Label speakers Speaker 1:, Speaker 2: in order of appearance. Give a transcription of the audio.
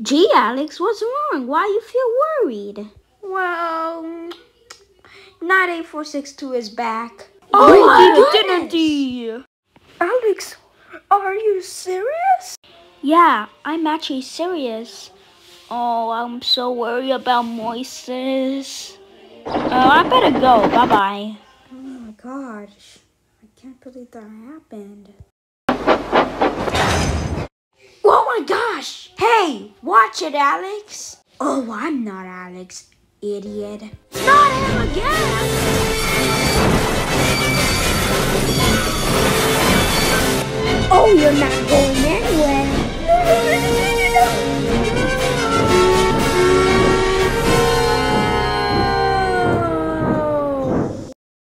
Speaker 1: Gee, Alex, what's wrong? Why you feel worried?
Speaker 2: Well, 98462 is back.
Speaker 1: Oh my
Speaker 2: goodness! Alex, are you serious?
Speaker 1: Yeah, I'm actually serious. Oh, I'm so worried about Moises. I better go. Bye-bye.
Speaker 2: Oh my gosh. I can't believe that happened. Oh my gosh! Hey, watch it, Alex! Oh, I'm not Alex, idiot. Not him again! Oh, you're not going